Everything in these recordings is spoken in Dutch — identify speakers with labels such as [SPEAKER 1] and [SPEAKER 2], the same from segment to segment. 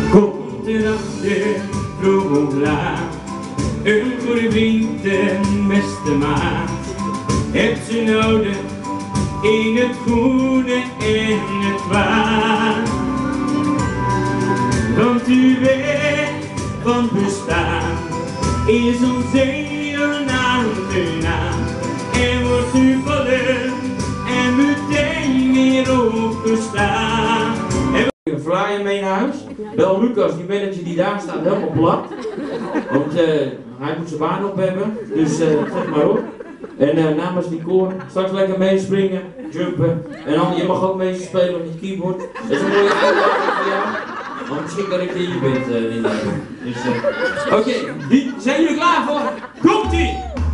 [SPEAKER 1] Komt erachter, vroeg of laat, een goede vriend en beste maat. Hebt ze nodig in het goede en het kwaad. Want uw weg van bestaan is ons heel aangenaam. En wordt u vallen en meteen weer opgestaan. Een flyer mee naar huis. Bel Lucas, die manager die daar staat, helemaal plat. Want hij moet zijn baan op hebben. Dus zeg maar op. En namens die koor, straks lekker meespringen, jumpen. En dan, je mag ook meespelen op je keyboard. Dat is een mooie uitdaging voor jou. Want misschien dat ik hier bent, Linda. Dus, oké, zijn jullie klaar voor? Komt-ie!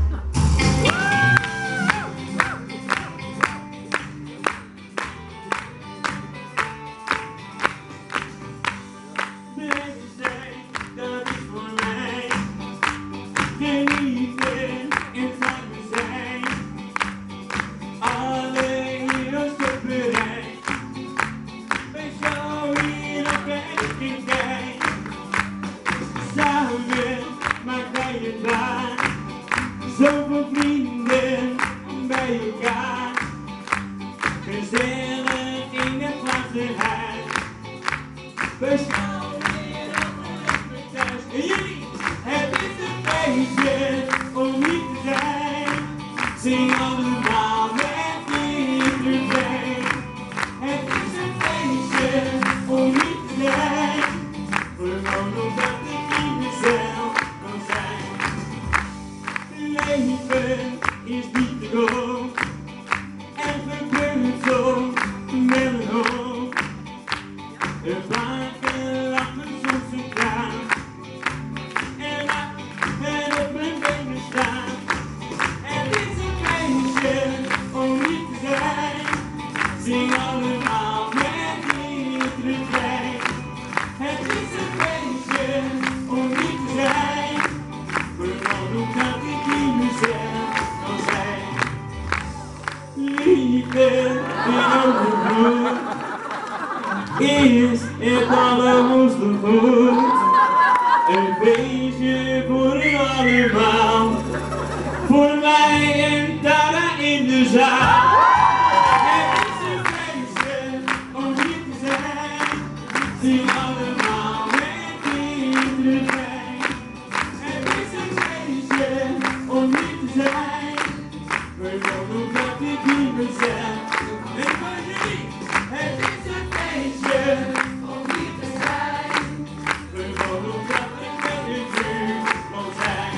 [SPEAKER 1] Zoveel vrienden bij elkaar, gezellig in het glazen huis. We staan weer op thuis. En jullie, het is een feestje om niet te zijn. Zing allemaal met iedereen. Het is een feestje om niet te zijn. Gewoon omdat ik niet mezelf kan zijn. Leven is niet te koop en gebeurt zo met een hoop. Er vaker lachen soms een traan en op mijn benen staan. Het is een feestje om niet te zijn. Zing allemaal met iedereen. Het is een feestje om niet te zijn. Gewoon omdat ik niet mezelf kan zijn. Liefde in overvloed is het allerhoogste goed. Een feestje voor u allemaal, voor mij en Tara in de zaal. Het is een feestje om niet te zijn. Zing allemaal met iedereen. Het is een feestje om niet te zijn. Gewoon omdat ik niet mezelf. En voor jullie, het is een feestje om niet te zijn. Gewoon omdat ik met u kan zijn.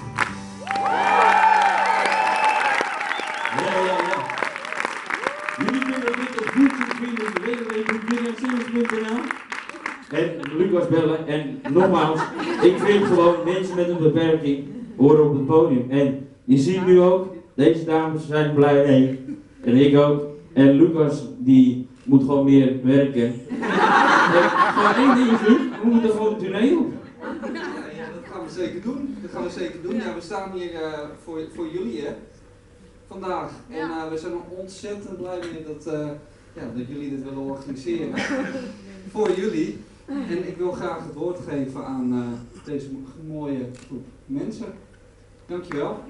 [SPEAKER 1] Ja. Jullie kunnen dit op YouTube vinden, www.williamsingers.nl. En Lucas bellen. En nogmaals, ik vind gewoon mensen met een beperking horen op het podium. En je ziet nu ook, deze dames zijn blij mee. En ik ook. En Lucas die moet gewoon meer werken. Maar één ding is nu, we moeten gewoon een tournee op.
[SPEAKER 2] Ja, dat gaan we zeker doen. Ja, we staan hier voor jullie hè, vandaag. En we zijn er ontzettend blij mee dat jullie dit willen organiseren. Voor jullie. En ik wil graag het woord geven aan deze mooie groep mensen. Dankjewel.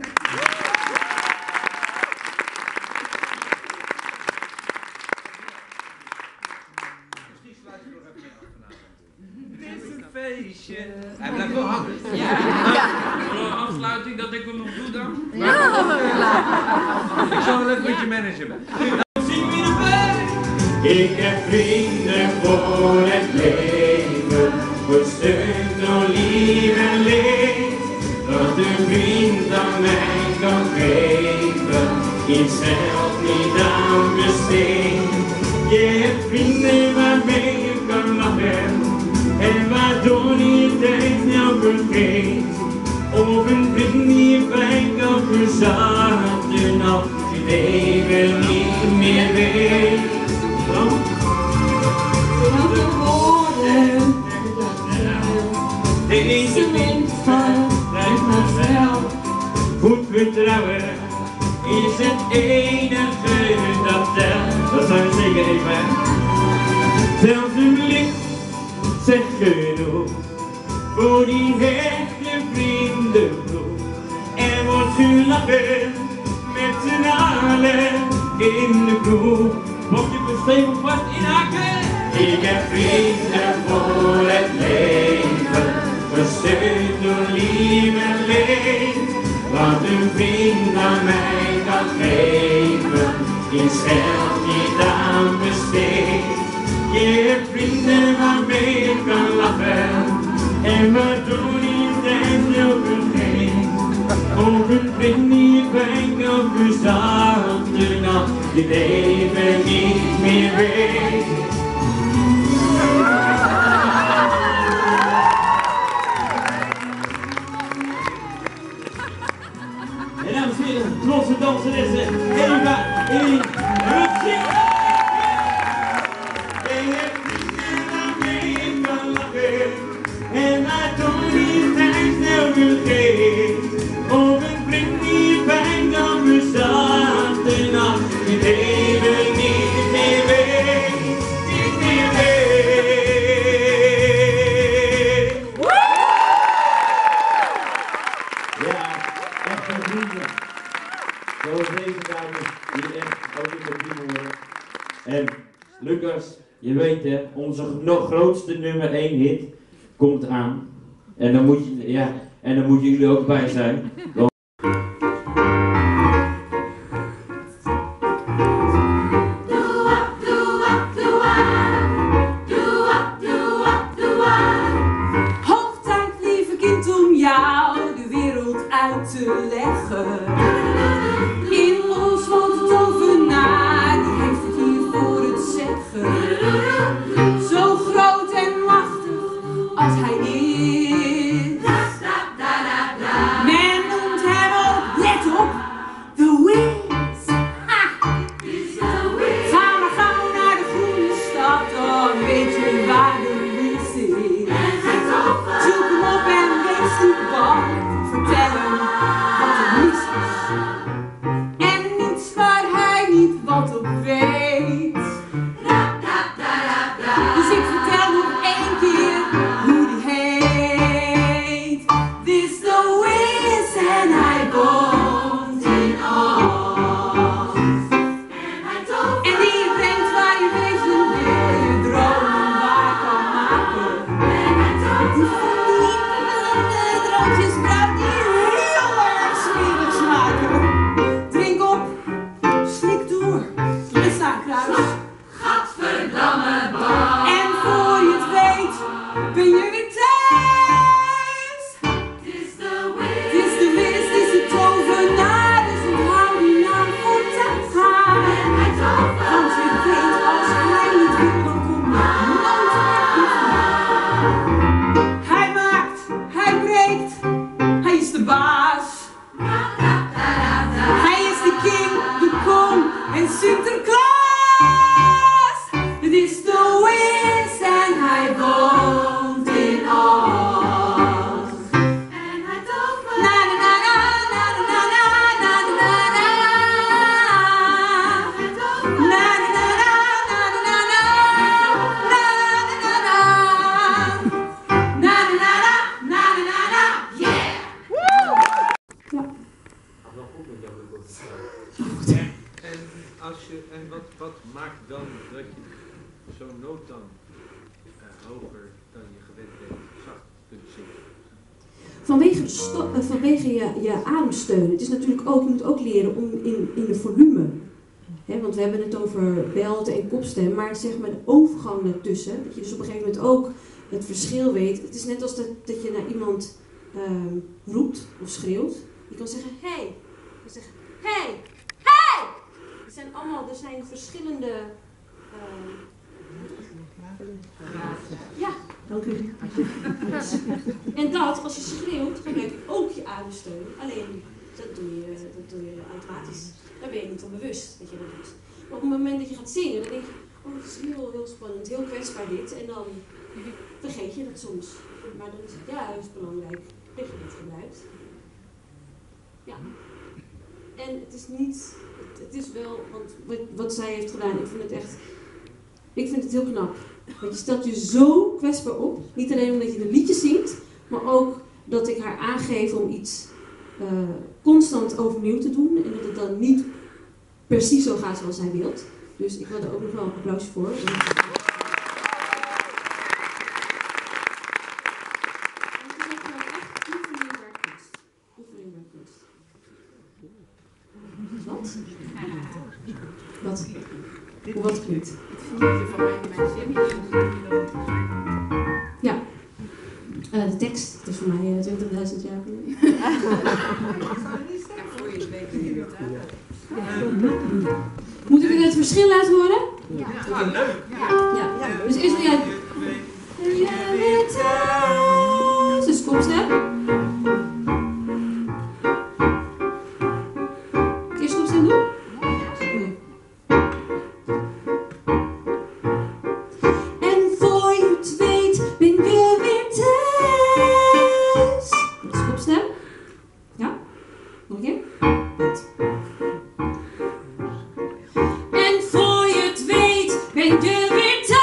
[SPEAKER 3] Het is een feestje. Hij blijft wel hangen. Een afsluiting dat ik hem nog doe dan? Ik zal wel even met je manager ben.
[SPEAKER 1] Zing weer erbij. Ik heb vrienden voor het leven, gesteund door lief en leed. Wat een vriend aan mij kan geven, is zelf niet aan besteed. Je hebt vrienden waarmee je kan lachen en waardoor je tijd snel vergeet. Of een vriend die je pijn kan verzachten als je leven niet meer weet.
[SPEAKER 4] Wat de woorden,
[SPEAKER 1] deze mensen blijft maar snel. Goed vertrouwen is het enige dat telt. Dat zijn we zeker even. Zelfs een blik zegt in de kroeg. Mocht je stevig vast inhaken. Ik heb vrienden voor het leven, gesteund door lief en leed. Wat een vriend aan mij kan geven, is geld niet aan besteed. Je hebt vrienden waarmee je kan lachen, en waardoor je tijd heel vergeet. Ook een vriend die je pijn kan verzachten, als je leven niet meer weet. En dames en heren, trotse danseressen, Eva in Rutschik. En je vrienden waarmee je kan lachen, en waardoor je tijd snel vergeet. Ook een vriend die je pijn kan verzachten, als je leven niet meer weet, niet meer weet. Ja, echte vrienden. Zoals deze dames, die echt ook in de vrienden worden. En Lucas, je weet hè, onze nog grootste nummer 1 hit komt aan. En dan moet je, ja, en dan moeten jullie ook bij zijn.
[SPEAKER 4] Hoog tijd, lieve kind, om jou de wereld uit te leggen. In ons woont een tovenaar, die heeft het hier voor het zeggen. Zo groot en machtig als hij is. Men noemt hem ook, let op, The Wiz. Ga maar gauw naar de groene stad, dan weet je waar de Wiz is. Zoek hem op en wees niet bang, vertel hem wat er mis is. En niets waar hij niet wat op weet. Dus ik vertel nog één keer hoe die heet. Dit is The Wiz en hij woont in ons. En die brengt waar je wezen wil, je dromen waar kan maken. Die verliefde droomjes bruikt die heel erg smerig smaken. Drink op, slik door, rust aan kruis. En voor je het weet, ben je weer thuis. Het is de Wiz, het is de tovenaar, dus onthoud die naam voortaan gaan. Want je weet, als hij niet wil, dan komt er nooit meer vandaan. Hij maakt, hij breekt, hij is de baas. Hij is de king, de kong en Sinterklaas. Het is The Wiz en hij woont in ons. Na na na na na na na na na na. Na na na na na na na. Na na na na na na. Yeah!
[SPEAKER 3] En wat maakt dan dat je zo'n noot dan hoger dan je gewend bent zacht kunt zingen?
[SPEAKER 5] Vanwege je ademsteun. Het is natuurlijk ook, je moet ook leren om in de volume. Want we hebben het over belte en kopstem, maar zeg maar de overgang daartussen. Dat je dus op een gegeven moment ook het verschil weet. Het is net als dat je naar iemand roept of schreeuwt. Je kan zeggen, hey. Je kan zeggen, hey, hey! Er zijn verschillende... ja, dank u. En dat, als je schreeuwt, gebruik je ook je ademsteun. Alleen, dat doe je automatisch. Daar ben je niet van bewust dat je dat doet. Maar op het moment dat je gaat zingen, dan denk je, oh, het is heel, heel spannend, heel kwetsbaar dit. En dan vergeet je dat soms. Maar dan is het juist belangrijk dat je dit gebruikt. Ja. En het is niet, het is wel, want wat zij heeft gedaan, ik vind het heel knap. Want je stelt je zo kwetsbaar op, niet alleen omdat je de liedjes zingt, maar ook dat ik haar aangeef om iets constant overnieuw te doen. En dat het dan niet precies zo gaat zoals hij wilt. Dus ik wil er ook nog wel een applausje voor. Wat? Wat? Hoe wat klinkt? Ja. De tekst, het is voor mij 20.000 jaar geleden. Moet ik het verschil laten horen?
[SPEAKER 3] Ja, leuk.
[SPEAKER 5] Ja. Dus eerst wil jij... Ben je weer thuis? Dus kom snel. Eerst kopstem doen? Nee. En voor je het weet ben je weer thuis. Dat is kopstem. Ja? Nog een keer? Goed. En voor je het weet ben je weer thuis.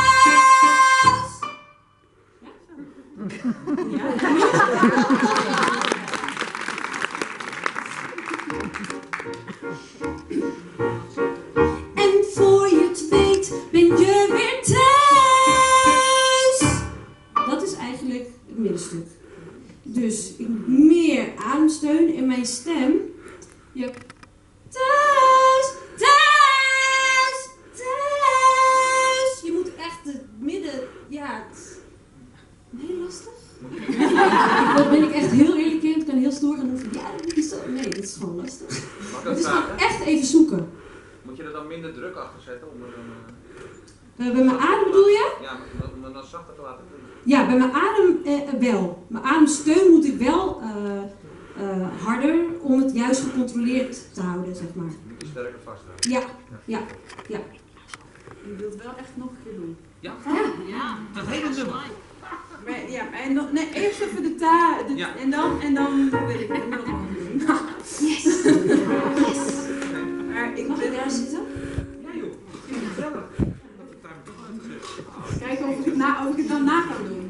[SPEAKER 5] En voor je het weet ben je weer thuis. Dat is eigenlijk het middenstuk. Dus ik moet meer ademsteun in mijn stem. Je thuis, thuis, thuis. Je moet echt het midden, ja, het is heel lastig. Dat ben ik echt heel eerlijk in. Het kan heel stoer gaan doen. Ja, dat is zo. Nee, dat is gewoon lastig. Het is gewoon echt even zoeken.
[SPEAKER 3] Moet je er dan minder druk achter zetten om er dan...
[SPEAKER 5] Bij mijn adem bedoel je?
[SPEAKER 3] Ja, maar dan zachter te laten doen.
[SPEAKER 5] Ja, bij mijn adem wel. Mijn ademsteun moet ik wel harder om het juist gecontroleerd te houden, zeg maar.
[SPEAKER 3] Moet je sterker vasthouden.
[SPEAKER 5] Ja.
[SPEAKER 6] Je wilt wel echt nog een keer doen.
[SPEAKER 3] Ja?
[SPEAKER 6] Ja.
[SPEAKER 3] Dat hele nummer.
[SPEAKER 6] Maar, ja, maar nee, eerst even de ta.
[SPEAKER 3] Ja.
[SPEAKER 6] En dan wil ik het nog een doen.
[SPEAKER 5] Yes!
[SPEAKER 6] Maar ik
[SPEAKER 5] Mag ik daar zitten?
[SPEAKER 3] Ja joh, ik vind het gezellig. Dat het daar toch uitgezet.
[SPEAKER 6] kijken of ik het dan na kan doen.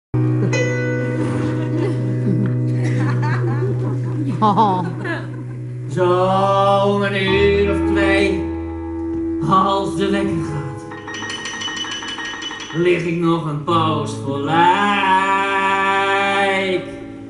[SPEAKER 7] Zo een uur of 2, als de wekker gaat, lig ik nog een poos voor lijk.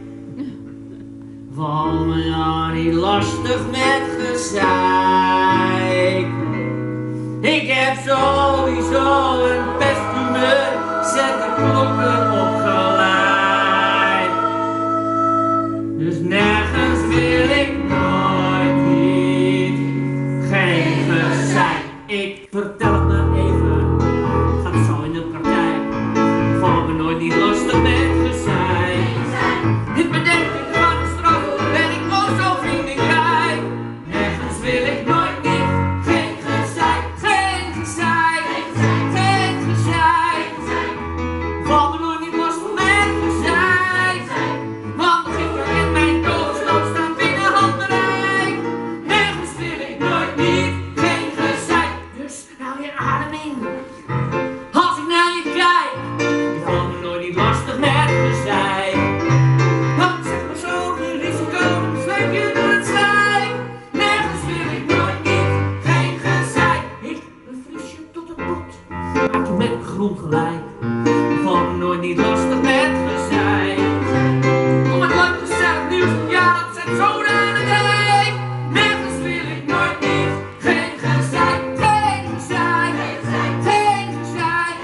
[SPEAKER 7] Val me dan niet lastig met gezeik. Ik heb sowieso een pesthumeur, zet de klokken op gelijk. Dus nergens wil ik nooit niet, geen gezeik. Ik vertel het maar even, gaat zo in de praktijk. Val me nooit niet lastig met gezeik. Ik bedenk ik van de straf, ben ik ook zo vriendelijk. Nergens wil ik nooit niet, geen gezeik, geen gezeik, geen gezeik. Val me nooit niet lastig met gezeik. Want ik kan in mijn koopstad staan binnen handbereik. Nergens wil ik nooit niet, geen gezeik. Dus hou je adem in. Als ik naar je kijk, val me nooit niet lastig met gezeik. Want zeg maar zo, geen risico, dan sleep je door het slijk. Nergens wil ik nooit niet, geen gezeik. Ik bevries je tot het bot, maak je met de grond gelijk. Val me nooit niet lastig met gezeik. Om het leuk gezellig nieuws, ja dat zet zoden aan het dijk. Nergens wil ik nooit niet, geen gezeik, geen gezeik, geen gezeik,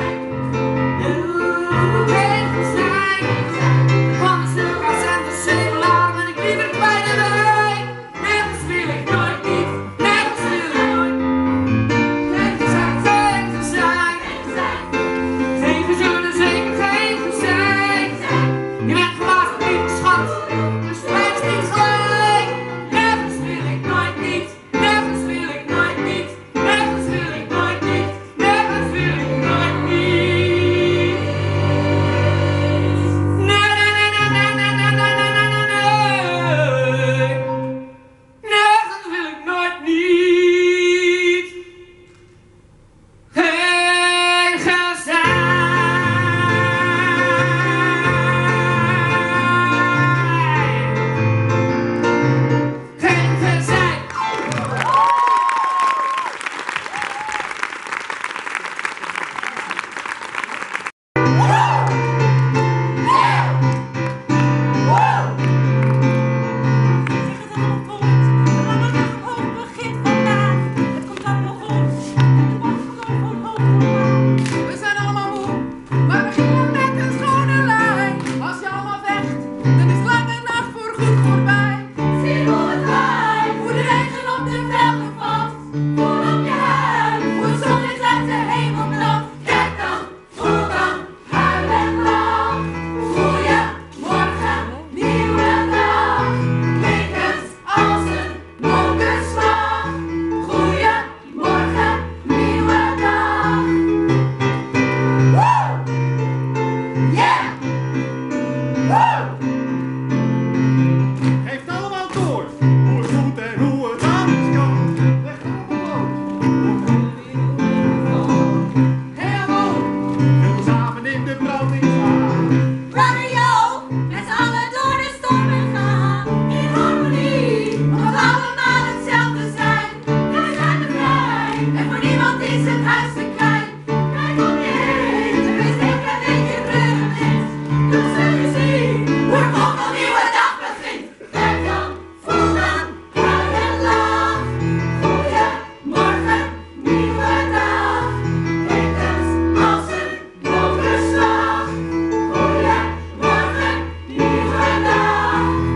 [SPEAKER 7] geen gezeik. Want de stukjes en de zegelaar ben ik liever bij de wijk. Nergens wil ik nooit niet, nergens wil ik nooit. Geen gezeik, geen gezeik,
[SPEAKER 4] voor niemand is het huis te klein. Kijk om je heen, en wees zeker een beetje kleurenblind. Dan zul je zien hoe er nog een nieuwe dag begint. Werk dan, voel dan, huil en lach. Goeiemorgen, nieuwe dag. Klinkt het als een donderslag. Goeiemorgen, nieuwe dag.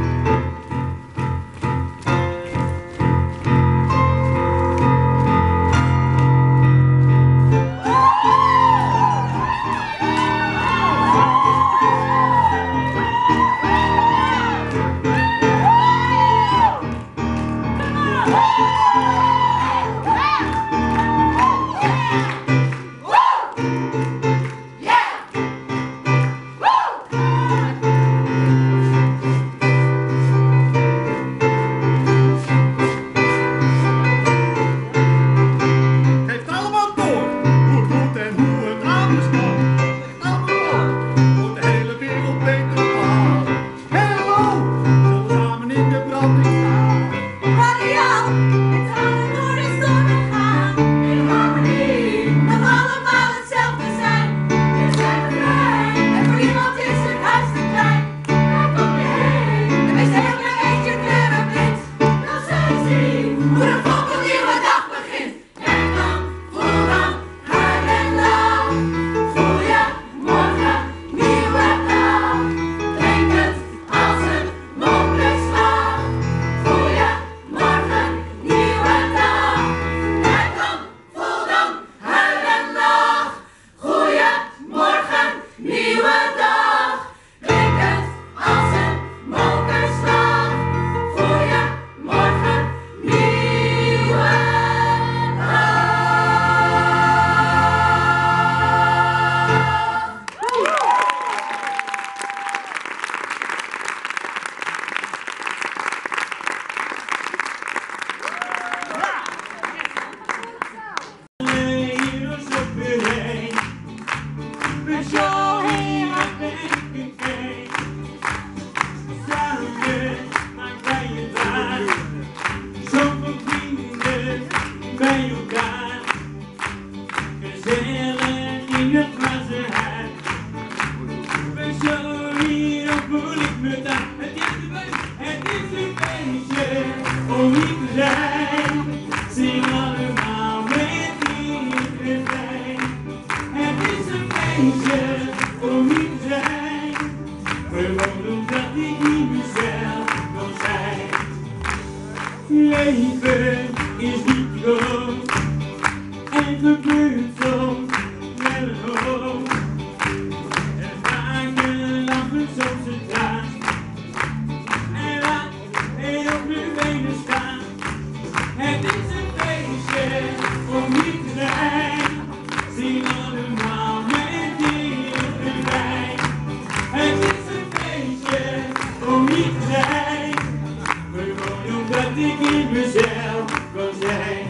[SPEAKER 8] Geeft allemaal door hoe het moet en hoe het anders kan. Geeft allemaal door hoe de hele wereld beter gaat. Hallo, zullen we samen in de branding staan?
[SPEAKER 4] Marian, het zal door de storm gaan. In harmonie, dat we allemaal hetzelfde zijn. We zijn vrij, en voor niemand is het huis te klein. Kijk om je heen, en wees heel klein beetje kleurenblind. Dan zul je zien hoe er volk een nieuwe dag begint. Kijk dan, voel dan, huil en lach. Goeiemorgen, nieuwe dag. Klinkt het als een donderslag. Goeiemorgen, nieuwe dag. Kijk dan, voel dan, huil en lach. Goeiemorgen, nieuwe dag. Klinkt het als een donderslag. Goeiemorgen, nieuwe dag.
[SPEAKER 1] Leiders op je heen. Met jou heen, waar denk ik heen? Samen maak wij het waar. Zoveel vrienden bij elkaar. Gezellig in het glazenhuis. Met jou hier op voel ik me daar. Het is een feestje om hier te zijn. Zing allemaal met iedereen. Het is een feestje om hier te zijn. Gewoon omdat ik niet mezelf kan zijn. Leven is niet groot en gebeurt soms wel een hoop. Er vaak een lachen soms een traan. En laat en op de benen staan. Het is een feestje om hier te zijn. Zing allemaal met iedereen. Het is een feestje om hier te zijn. Gewoon omdat ik niet mezelf kan zijn.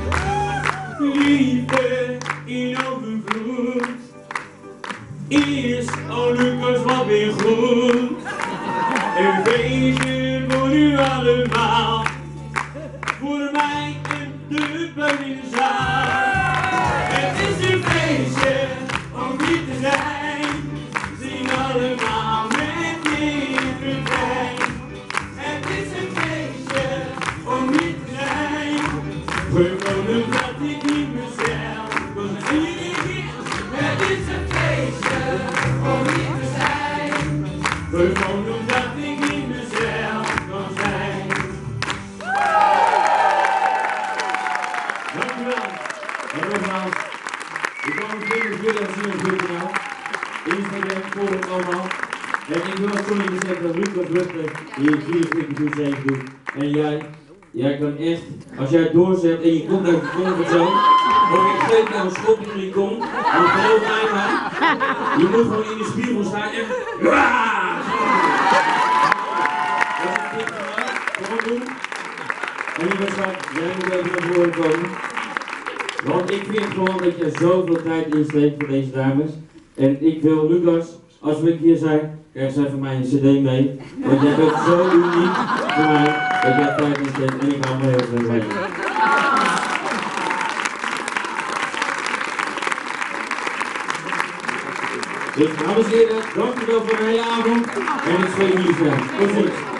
[SPEAKER 1] Liefde in overvloed is, oh Lucas, wat weer goed. Een feestje voor u allemaal. Voor mij en de buitenzaal. Het is een feestje om hier te zijn. Zing allemaal met iedereen. Het is een feestje om hier te zijn. Gewoon omdat ik niet mezelf kan zijn. Het is een feestje om hier te zijn. Gewoon omdat ik niet mezelf kan zijn. Dankjewel. En nogmaals, ik kan het weer zien op YouTube, Instagram, volg het allemaal. En ik wil het gewoon even zeggen dat Lucas Rutte hier 24 uur doet. En jij kan echt, als jij het doorzet en je komt uit de comfortzone, of ik geef jou een schop toen je komt, dan geloof mij maar, je moet gewoon in de spiegel staan en dat is het gewoon doen. En lieve schat, jij moet even naar voren komen. Want ik vind gewoon dat je zoveel tijd insteekt voor deze dames. En ik wil, Lucas, als we een keer zijn, krijg zij van mij een cd mee. Want jij bent zo uniek voor mij dat jij tijd insteekt en ik hou me heel veel van je. Dus dames en heren, dank u wel voor de hele avond. En ik spreek jullie verder. Tot ziens.